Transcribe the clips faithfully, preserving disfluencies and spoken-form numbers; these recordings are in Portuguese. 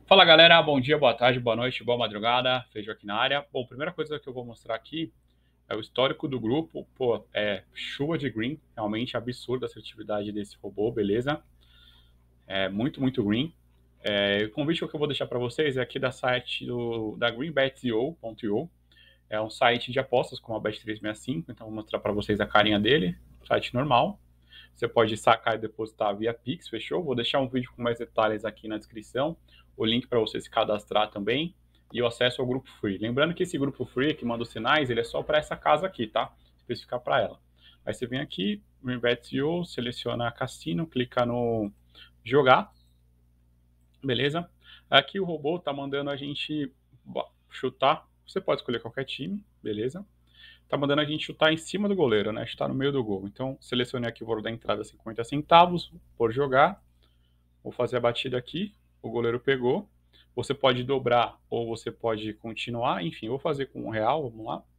Fala galera, bom dia, boa tarde, boa noite, boa madrugada, Feijão aqui na área. Bom, primeira coisa que eu vou mostrar aqui é o histórico do grupo. Pô, é chuva de green, realmente absurda a assertividade desse robô, beleza? É muito, muito green. É, o convite que eu vou deixar para vocês é aqui da site do, da greenbet ponto i o. É um site de apostas como a bet trezentos e sessenta e cinco, então vou mostrar para vocês a carinha dele, site normal. Você pode sacar e depositar via Pix, fechou? Vou deixar um vídeo com mais detalhes aqui na descrição, o link para você se cadastrar também e o acesso ao grupo free. Lembrando que esse grupo free que manda os sinais, ele é só para essa casa aqui, tá? Especificar para ela. Aí você vem aqui, no Investio, seleciona Cassino, clica no jogar, beleza? Aqui o robô tá mandando a gente chutar. Você pode escolher qualquer time, beleza? Tá mandando a gente chutar em cima do goleiro, né? Chutar no meio do gol. Então, selecione aqui o valor da entrada cinquenta centavos por jogar. Vou fazer a batida aqui. O goleiro pegou. Você pode dobrar ou você pode continuar. Enfim, vou fazer com um real. Vamos lá.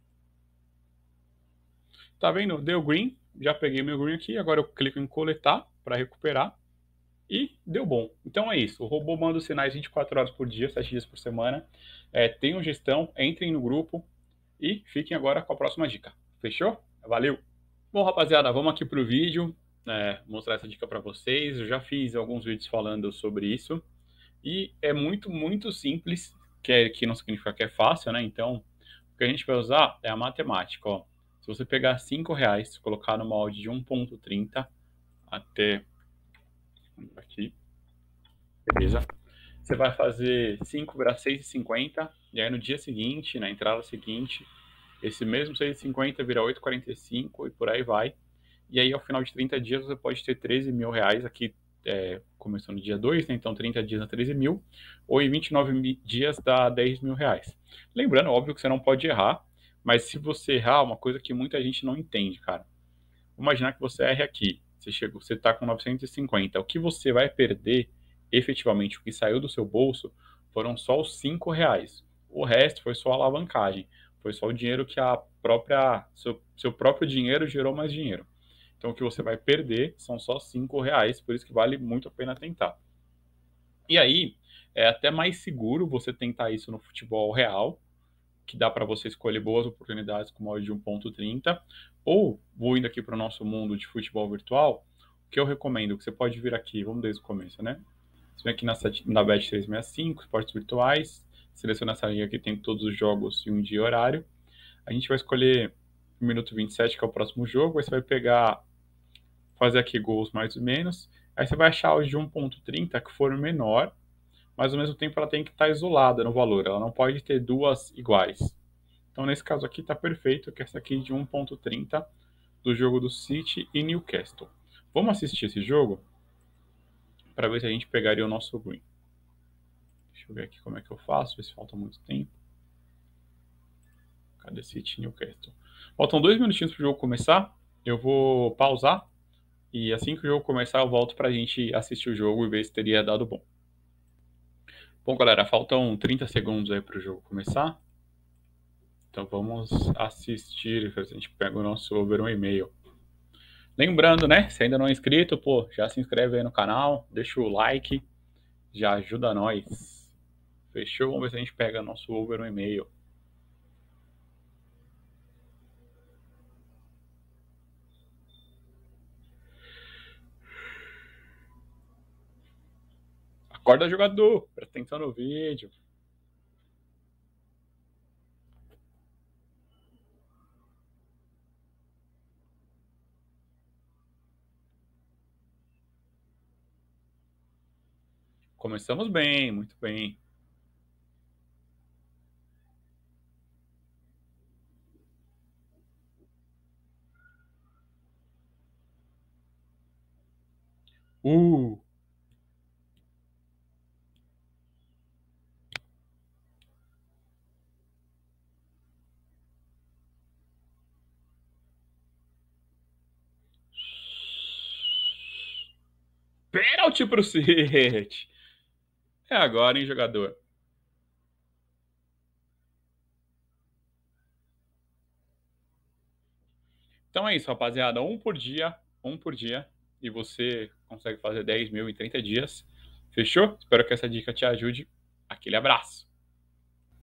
Tá vendo? Deu green. Já peguei meu green aqui. Agora eu clico em coletar para recuperar. E deu bom. Então é isso. O robô manda os sinais vinte e quatro horas por dia, sete dias por semana. É, tenham gestão, entrem no grupo e fiquem agora com a próxima dica. Fechou? Valeu! Bom, rapaziada, vamos aqui para o vídeo, é, mostrar essa dica para vocês. Eu já fiz alguns vídeos falando sobre isso e é muito, muito simples, que, é, que não significa que é fácil, né? Então, o que a gente vai usar é a matemática, ó. Se você pegar cinco reais, colocar no molde de um ponto trinta até aqui, beleza? Você vai fazer cinco virar seis e cinquenta, e aí no dia seguinte, na entrada seguinte, esse mesmo seis e cinquenta vira oito e quarenta e cinco e por aí vai. E aí, ao final de trinta dias, você pode ter treze mil reais aqui, é, começando no dia dois, né? Então trinta dias dá treze mil, ou em vinte e nove dias dá dez mil reais. Lembrando, óbvio que você não pode errar, mas se você errar, uma coisa que muita gente não entende, cara. Vamos imaginar que você erre aqui, você chegou, você está com novecentos e cinquenta, o que você vai perder, efetivamente, o que saiu do seu bolso, foram só os cinco reais. O resto foi só alavancagem, foi só o dinheiro que a própria, seu, seu próprio dinheiro gerou mais dinheiro. Então, o que você vai perder são só cinco reais, por isso que vale muito a pena tentar. E aí, é até mais seguro você tentar isso no futebol real, que dá para você escolher boas oportunidades com molde de um ponto trinta, ou, vou indo aqui para o nosso mundo de futebol virtual, o que eu recomendo, que você pode vir aqui, vamos desde o começo, né? Você vem aqui na, na bet trezentos e sessenta e cinco, esportes virtuais, seleciona essa linha que tem todos os jogos e um dia e horário. A gente vai escolher o minuto vinte e sete, que é o próximo jogo, aí você vai pegar, fazer aqui gols mais ou menos, aí você vai achar os de um ponto trinta que for menor, mas ao mesmo tempo ela tem que estar isolada no valor, ela não pode ter duas iguais. Então, nesse caso aqui, está perfeito, que é essa aqui de um ponto trinta do jogo do City e Newcastle. Vamos assistir esse jogo para ver se a gente pegaria o nosso green. Deixa eu ver aqui como é que eu faço, ver se falta muito tempo. Cadê City e Newcastle? Faltam dois minutinhos para o jogo começar. Eu vou pausar e assim que o jogo começar eu volto para a gente assistir o jogo e ver se teria dado bom. Bom, galera, faltam trinta segundos aí para o jogo começar. Então vamos assistir, a gente pega o nosso over um e meio. Lembrando, né? Se ainda não é inscrito, pô, já se inscreve aí no canal, deixa o like, já ajuda nós. Fechou? Vamos ver se a gente pega nosso over um e meio. Acorda, jogador! Presta atenção no vídeo. Começamos bem, muito bem. Uh! Pênalti pro City! É agora, hein, jogador? Então é isso, rapaziada. Um por dia, um por dia. E você consegue fazer dez mil em trinta dias. Fechou? Espero que essa dica te ajude. Aquele abraço!